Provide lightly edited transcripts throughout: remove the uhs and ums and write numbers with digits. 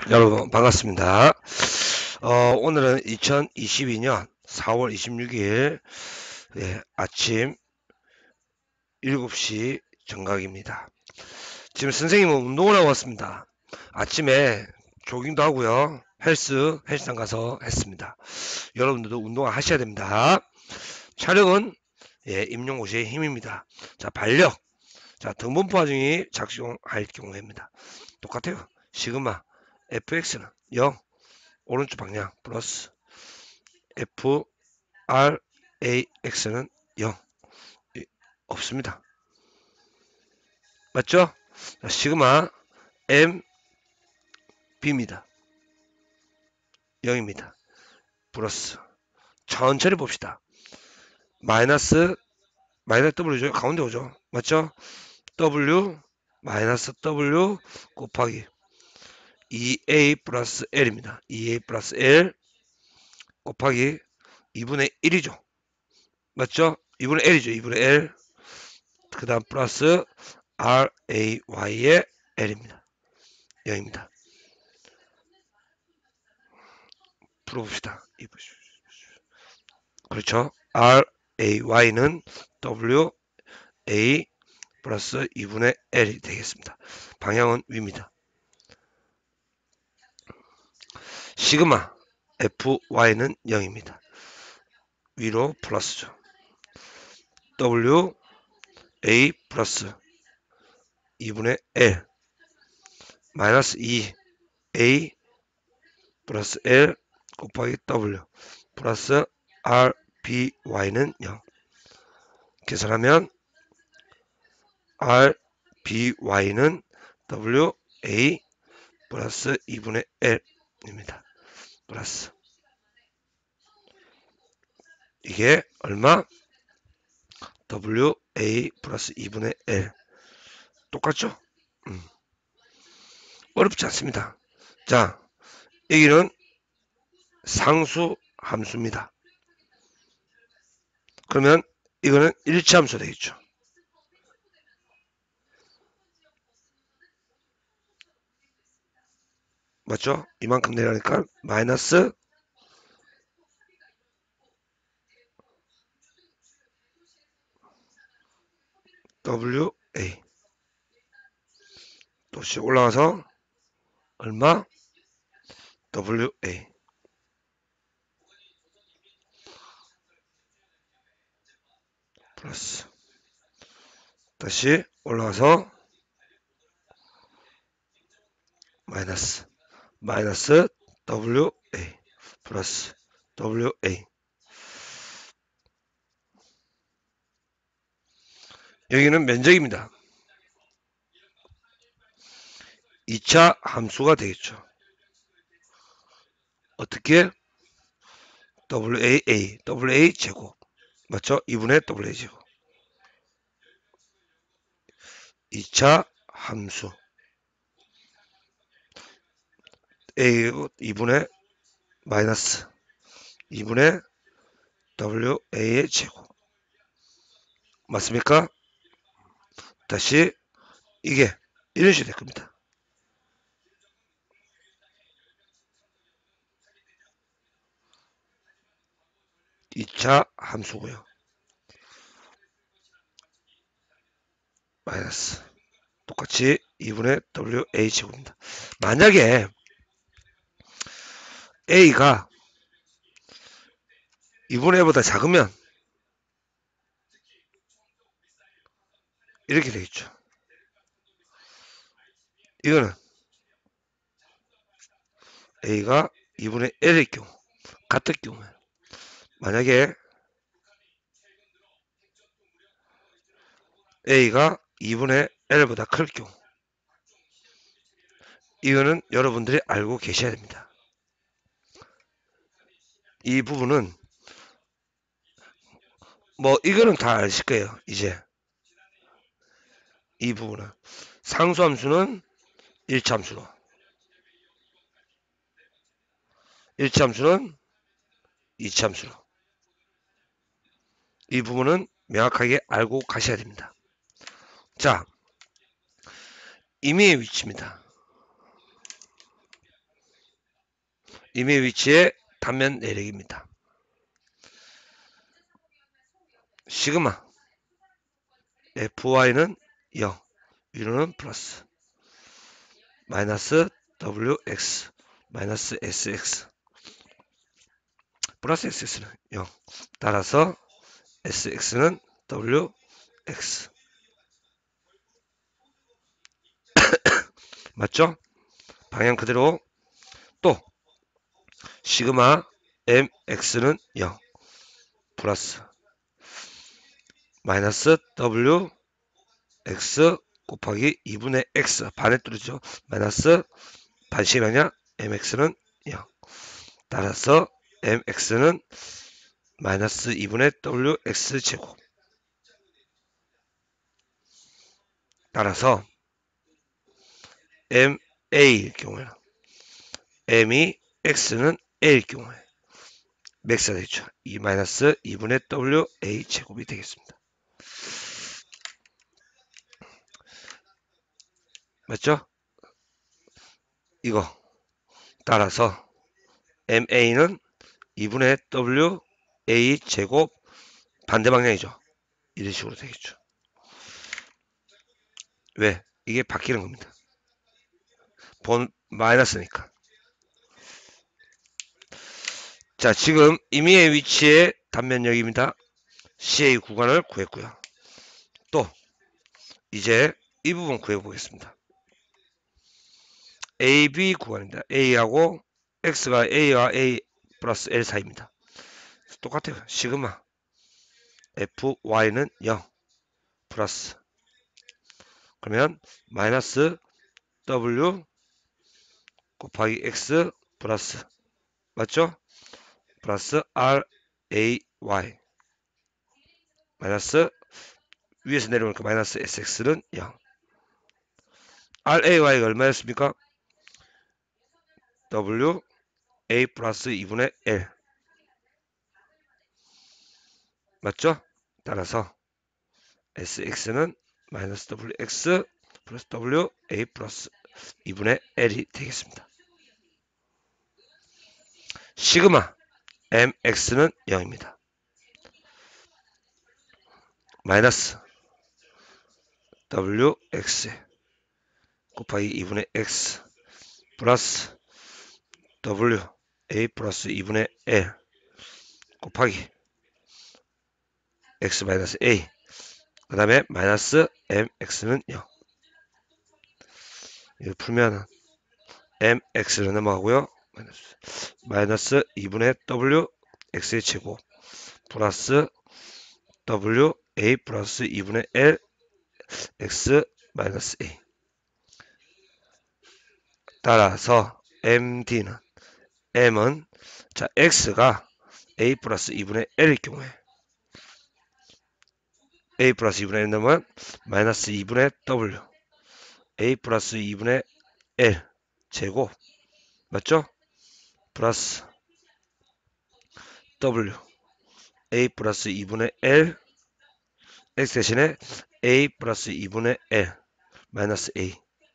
여러분 반갑습니다. 오늘은 2022년 4월 26일 아침 7시 정각입니다. 지금 선생님은 운동을 하고 왔습니다. 아침에 조깅도 하고요. 헬스장 가서 했습니다. 여러분들도 운동을 하셔야 됩니다. 촬영은 임용고시의 힘입니다. 자, 반력. 자, 등분포 화중이 작용할 경우입니다. 똑같아요. 시그마 fx는 0, 오른쪽 방향 플러스 f r a x는 0 없습니다. 맞죠? 자, 시그마 m b입니다. 0입니다. 플러스 천천히 봅시다. 마이너스 w죠. 가운데 오죠. 맞죠? w 마이너스 w 곱하기 2a 플러스 l입니다. 2a 플러스 l 곱하기 2분의 1이죠. 맞죠? 2분의 l이죠. 2분의 l 그 다음 플러스 ray의 l입니다. 0입니다. 풀어봅시다. 그렇죠. ray는 wa 플러스 2분의 l이 되겠습니다. 방향은 위입니다. 시그마 fy는 0입니다. 위로 플러스죠. wa 플러스 2분의 l 마이너스 2a 플러스 l 곱하기 w 플러스 rby는 0 계산하면 rby는 wa 플러스 2분의 l입니다. 플러스 이게 얼마? wa 플러스 2분의 l 똑같죠? 어렵지 않습니다. 자, 여기는 상수 함수입니다. 그러면 이거는 일치함수 되겠죠. 맞죠? 이만큼 내려가니까 마이너스 wa 또시 올라가서 얼마? wa 플러스 다시 올라가서 마이너스 wa 플러스 wa 여기는 면적입니다. 2차 함수가 되겠죠. 어떻게? wa 제곱 맞죠? 2분의 wa 제곱 2차 함수 a 2분의 마이너스 2분의 wa의 제곱 맞습니까? 다시 이게 이런 식이 될 겁니다. 이 차 함수고요. 마이너스 똑같이 2분의 wa 제곱입니다. 만약에 a가 2분의 1보다 작으면 이렇게 되겠죠. 이거는 a가 2분의 1의 경우 같을 경우에 만약에 a가 2분의 1보다 클 경우 이거는 여러분들이 알고 계셔야 됩니다. 이 부분은 뭐 이거는 다 아실 거예요. 이제 이 부분은 상수함수는 1차함수로 1차함수는 2차함수로 이 부분은 명확하게 알고 가셔야 됩니다. 자, 임의의 위치입니다. 임의 위치의 단면 내력입니다. 시그마 fy는 0, 위로는 플러스 마이너스 wx 마이너스 sx 플러스 sx는 0. 따라서 sx는 wx 맞죠? 방향 그대로. 또 시그마 mx는 0 플러스 마이너스 wx 곱하기 2분의 x 반에 뚫리죠. 마이너스 반시방향 mx는 0. 따라서 mx는 마이너스 2분의 wx 제곱. 따라서 ma일 경우에는 m이 x는 a일 경우에 맥스가 되겠죠. 2 마이너스 2분의 wa 제곱이 되겠습니다. 맞죠? 이거 따라서 ma는 2분의 wa 제곱 반대 방향이죠. 이런 식으로 되겠죠. 왜? 이게 바뀌는 겁니다. 본 마이너스니까. 자, 지금 임의의 위치의 단면역입니다. CA 구간을 구했고요. 또 이제 이 부분 구해보겠습니다. AB 구간입니다. A하고 X가 A와 A 플러스 L 사이입니다. 똑같아요. 시그마 FY는 0 플러스 그러면 마이너스 W 곱하기 X 플러스 맞죠? 플러스 RAY 마이너스 위에서 내려오니까 마이너스 SX는 0 RAY가 얼마였습니까? W A 플러스 2분의 L 맞죠? 따라서 SX는 마이너스 WX 플러스 WA 플러스 2분의 L이 되겠습니다. 시그마 MX는 0입니다. 마이너스 WX 곱하기 2분의 X 플러스 WA 플러스 2분의 L 곱하기 X 마이너스 A 그 다음에 마이너스 MX는 0 이거 풀면 MX로 넘어가고요. 마이너스 2분의 WX의 제곱 플러스 WA 플러스 2분의 L X 마이너스 A 따라서 MD는 M은 자 X가 A 플러스 2분의 L일 경우에 A 플러스 2분의 L 넣으면 마이너스 2분의 W A 플러스 2분의 L 제곱 맞죠? 플러스 W A 플러스 2분의 L X 대신에 A 플러스 2분의 L 마이너스 A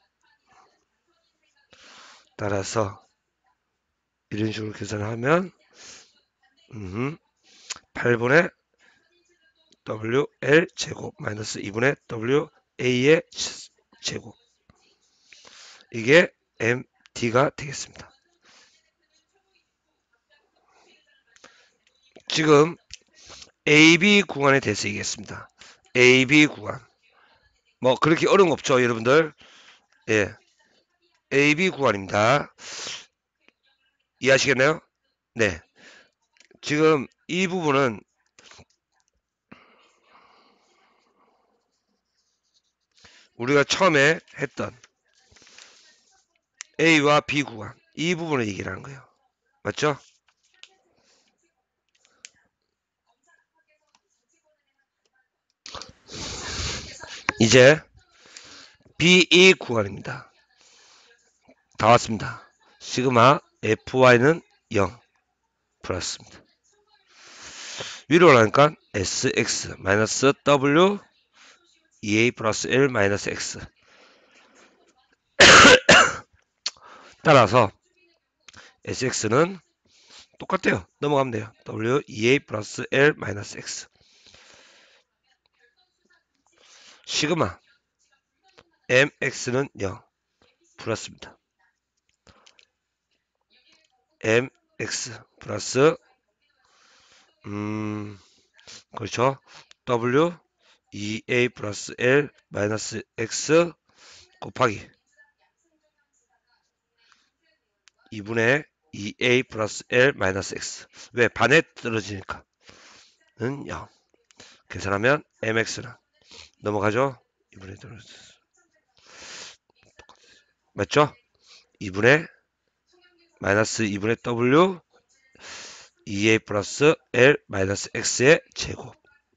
따라서 이런 식으로 계산을 하면 8분의 WL 제곱 마이너스 2분의 WA의 제곱 이게 MD가 되겠습니다. 지금 AB 구간에 대해서 얘기했습니다. AB 구간 뭐 그렇게 어려운 거 없죠 여러분들. 예, AB 구간입니다. 이해하시겠나요? 네. 지금 이 부분은 우리가 처음에 했던 A와 B 구간 이 부분을 얘기를 하는 거예요. 맞죠? 이제 BE 구간입니다. 다 왔습니다. 시그마 FY는 0 플러스입니다. 위로 올라가니까 SX 마이너스 W EA 플러스 L 마이너스 X 따라서 sx는 똑같아요. 넘어가면 돼요. w 2a 플러스 l 마이너스 x 시그마 mx는 0 플러스입니다. mx 플러스 그렇죠. w 2a 플러스 l 마이너스 x 곱하기 2분의 2a 플러스 l 마이너스 x 왜 반에 떨어지니까 는 0 계산하면 mx는 넘어가죠. 2분의 떨어져 맞죠? 2분의 마이너스 2분의 w 2a 플러스 l 마이너스 x의 제곱.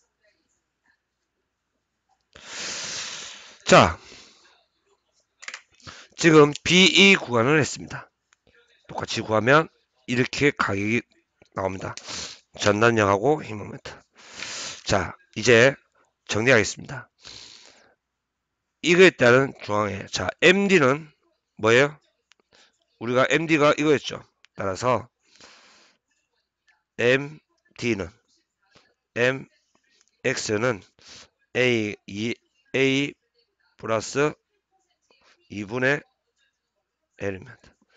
자, 지금 B2 구간을 했습니다. 똑같이 구하면 이렇게 가격이 나옵니다. 전단력하고 힘 모멘트. 자, 이제 정리하겠습니다. 이거에 따른 중앙에 자 MD는 뭐예요? 우리가 MD가 이거였죠. 따라서 MD는 MX는 A 플러스 2분의 L입니다.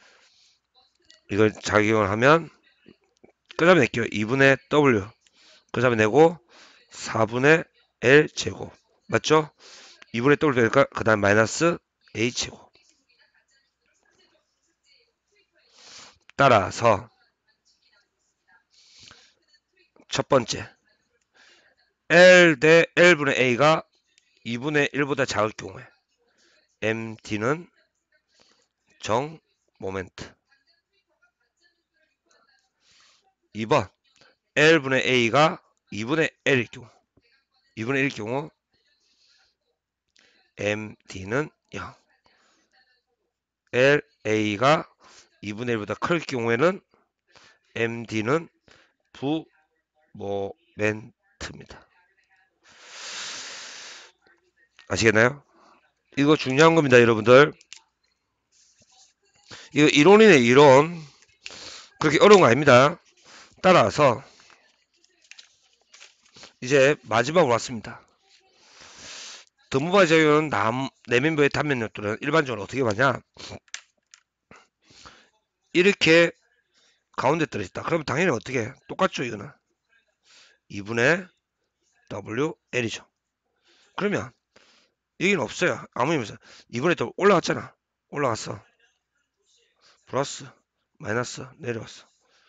이걸 작용을 하면 그 다음에 낼게요. 2분의 W 그 다음에 내고 4분의 L 제곱 맞죠? 2분의 W 되니까 그 다음 마이너스 A 제곱 따라서 첫 번째 L 대 L분의 A가 2분의 1보다 작을 경우에 MD는 정 모멘트 2번 L분의 A가 2분의 L일 경우 2분의 1일 경우 MD는 0 LA가 2분의 1보다 클 경우에는 MD는 부모멘트입니다. 아시겠나요? 이거 중요한 겁니다, 여러분들. 이거 이론이네, 이론. 그렇게 어려운 거 아닙니다. 따라서 이제 마지막으로 왔습니다. 드무바 적용은 내면부의 단면 요도는 일반적으로 어떻게 받냐? 이렇게 가운데 떨어졌다. 그럼 당연히 어떻게 해? 똑같죠, 이거는. 2분의 WL이죠. 그러면 여기는 없어요. 아무 의미 없어요. 2분의 W 올라갔잖아. 올라갔어. 플러스, 마이너스 내려왔어.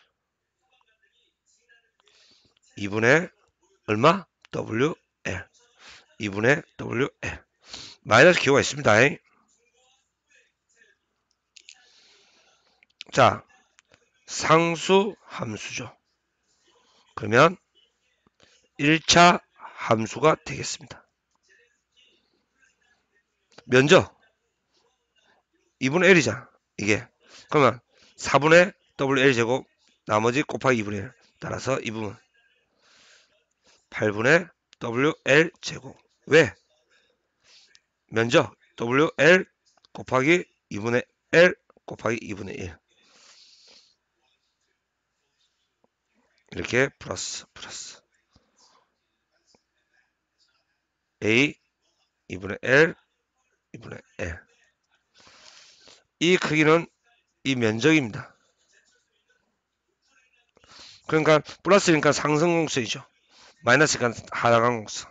2분의 얼마? WL. 2분의 WL. 마이너스 기호가 있습니다. 자, 상수 함수죠. 그러면 1차 함수가 되겠습니다. 면적 2분의 1이잖아. 이게. 그러면 4분의 WL 제곱 나머지 곱하기 2분의 1 따라서 이 부분 8분의 WL 제곱. 왜? 면적 WL 곱하기 2분의 L 곱하기 2분의 1 이렇게 플러스 A 2분의 L 2분의 L 이 크기는 이 면적입니다. 그러니까 플러스니까 상승공수이죠. 마이너스니까 하락항공수.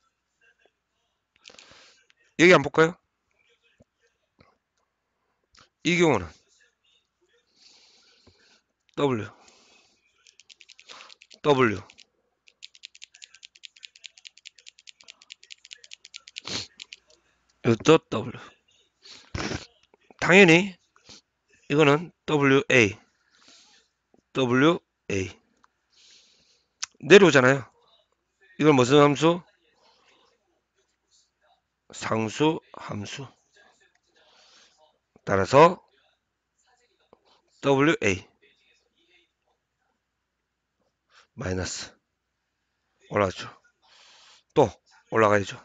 여기 한번 볼까요? 이 경우는 W 이것도 W 당연히 이거는 WA 내려오잖아요. 이건 무슨 함수? 상수 함수. 따라서 WA 마이너스 올라가죠. 또 올라가야죠.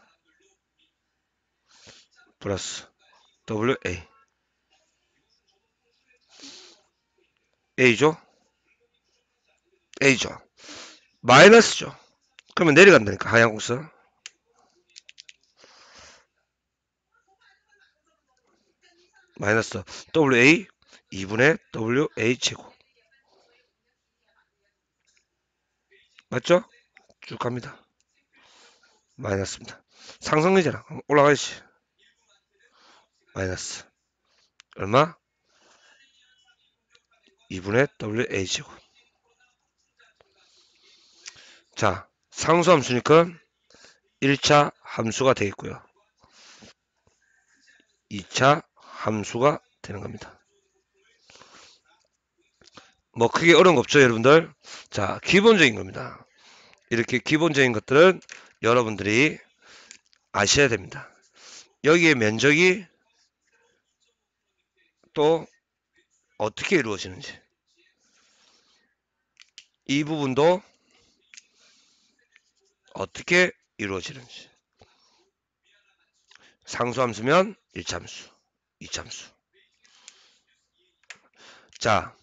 플러스 WA A죠? A죠. 마이너스죠. 그러면 내려간다니까, 하향 곡선. 마이너스 WA 2분의 WA 제곱. 맞죠? 쭉 갑니다. 마이너스입니다. 상승이잖아. 올라가야지. 마이너스. 얼마? 2분의 WA 제곱. 자, 상수함수니까 1차 함수가 되겠고요. 2차 함수가 되는 겁니다. 뭐 크게 어려운 거 없죠, 여러분들? 자, 기본적인 겁니다. 이렇게 기본적인 것들은 여러분들이 아셔야 됩니다. 여기에 면적이 또 어떻게 이루어지는지, 이 부분도 어떻게 이루어지는지. 상수함수면 1참수, 2참수. 자,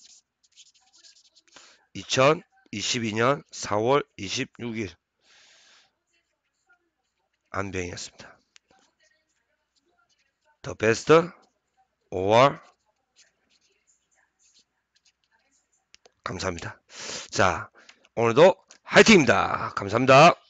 2022년 4월 26일 안병이었습니다. The best or 감사합니다. 자, 오늘도 화이팅입니다. 감사합니다.